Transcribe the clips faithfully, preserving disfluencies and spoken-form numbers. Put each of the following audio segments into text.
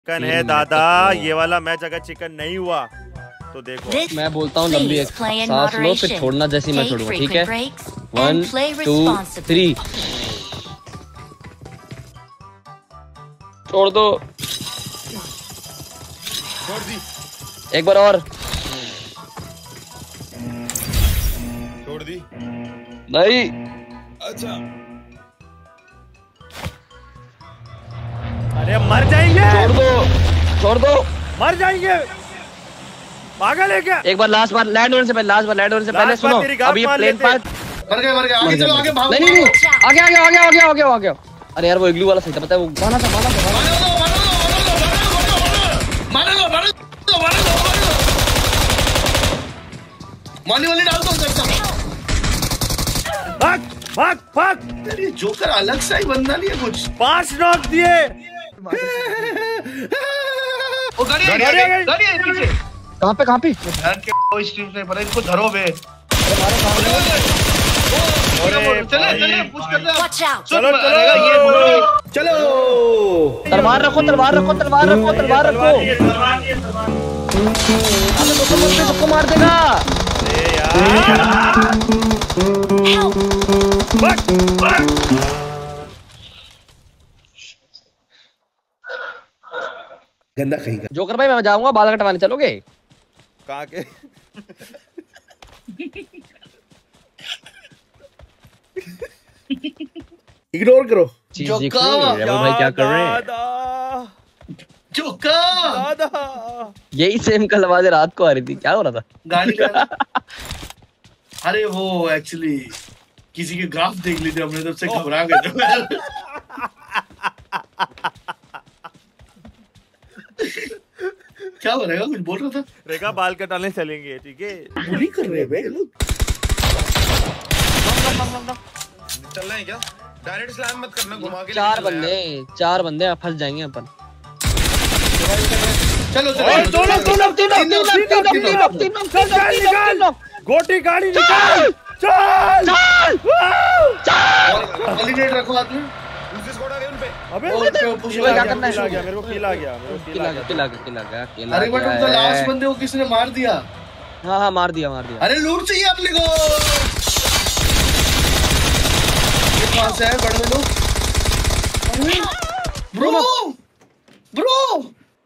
Chicken है दादा, ये वाला मैच अगर चिकन नहीं हुआ तो देखो। मैं बोलता हूँ लंबी एक सांस लो फिर छोड़ना जैसी मैं छोड़ूंगा, ठीक है? वन टू थ्री छोड़ दो, छोड़ दी, एक बार और छोड़ दी, नहीं अच्छा अरे मर जाएंगे, छोड़ दो छोड़ दो, मर जाएंगे, पागल है क्या? एक बार लास्ट बार लैंड होने से पहले लास्ट बार लैंड होने से पहले सुनो, अब ये प्लेन पार्ट मर गए मर गए आगे चलो आगे भागो, नहीं नहीं आगे आगे आगे आगे आगे आगे। अरे यार वो इग्लू वाला सही था, पता है वो गाना था, गाना था, मार लो मार लो मार लो मार लो मारने वाली डाल दो सर सब। भाग भाग भाग, तेरी जोकर अलग सा ही बंदा नहीं है कुछ। पांच नॉक दिए। वो गाड़ी आ गई, गाड़ी है पीछे। कहां पे कहां पे यार के कोई स्ट्रीम से पर इनको धरो बे। अरे चले चले पुश कर दो, चलो चलो चलो। तलवार रखो तलवार रखो तलवार रखो तलवार रखो, अबे तो मुझे सबको मार देगा। अरे यार भाग भाग, गंदा कहेगा। जोकर भाई मैं जाऊंगा बाल कटवाने, चलोगे? कहां के? इग्नोर करो। जोकर भाई क्या कर रहे हैं? दादा जोकर दादा, यही सेम कल आवाज़ रात को आ रही थी, क्या हो रहा था? गाड़ी का अरे वो एक्चुअली किसी के ग्राफ देख लिए थे हमने, तब से घबरा गए थे। क्या हो रहा है? कुछ बोल रहा था। रेखा बाल कटाने चलेंगे, ठीक है? बुली कर रहे हैं बे लोग। चल रहे हैं क्या? डायरेक्ट स्लैम मत करना, घुमा के चार बंदे चार बंदे फंस जाएंगे अपन। चलो चलो दो लोग दो लोग तीन लोग तीन लोग तीन लोग तीन लोग तीन लोग, चल निकाल, गोटी गाड़ी निकाल, चल वैलिडेट रखो हाथ में। दूसरी स्क्वाड आ गई उन पे। अबे और पे पुश क्या लगा करना है? किल आ गया, मेरे को किल आ गया, मेरे को किल आ गया। किला किला किला किला। अरे बट उनका लास्ट बंदे को किसने मार दिया? हाँ हाँ मार दिया मार दिया। अरे लूट चाहिए अपने को। ये कहां से है बड़े लोग? ब्रो ब्रो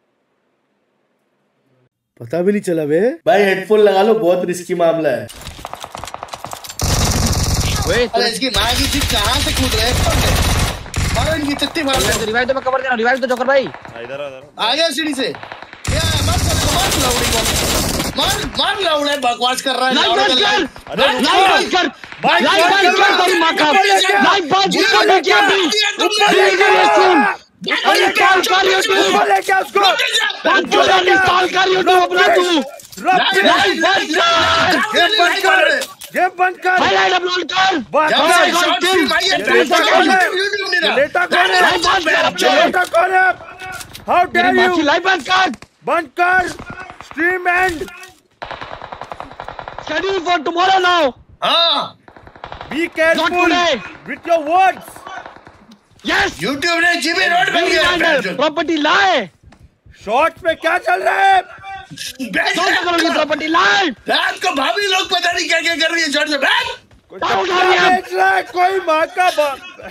पता भी नहीं चला बे। भाई हेडफोन लगा लो, बहुत रिस्की मामला है। अरे इसकी माँ की चीज कहाँ से कूद रहे हैं? मारो इनकी चट्टी मार दो। रिवाइव तो मैं कवर देना, रिवाइव तो जोकर भाई इधर इधर आ गया सीढ़ी से। या मार मार लाउडी को मार मार लाउड बकवास कर रहा है। लाइव बंद कर, अरे लाइव बंद कर, लाइव बंद कर तेरी माँ का, लाइव बंद कर दे क्या भी ये सुन। इंस्टॉल कर यूट्यूब, लेके उसको बंद कर, इंस्टॉल कर यूट्यूब अपना तू, लाइव बंद कर, गेम बंद कर, गेम बंद कर, हाईलाइट अपलोड कर, लेटा कौन है? लेटा कौन है? How dare you? लाइव बंद कर, बंद कर, stream and schedule for tomorrow now. हाँ be careful with your words. Yes YouTube ने जीबी रोड बन गया। प्रॉपर्टी लाए, शॉर्ट्स पे क्या चल रहा है? प्रॉपर्टी लाए, रात को भाभी लोग पता नहीं क्या क्या कर रही है। शॉर्ट से बैठ बेच रहा है कोई माँ का बाप।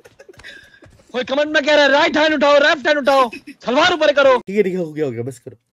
कोई कमेंट में कह रहा है राइट हैंड उठाओ लेफ्ट हैंड उठाओ, सलवार ऊपर करो। ठीक है ठीक है हो गया हो गया बस करो।